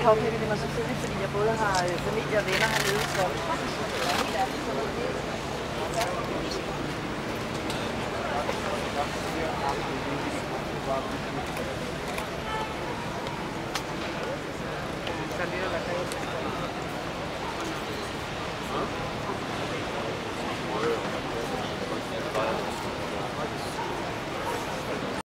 påvirker det mig selvfølgelig, fordi jeg både har familie og venner hernede, så salir a la calle.